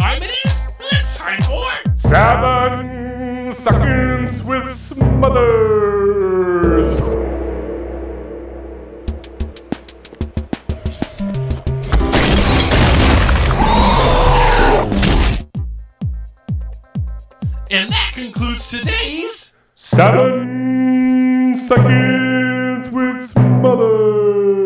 time it is? It's time for 7 Seconds with Smothers. And that concludes today's 7 Seconds with Smothers.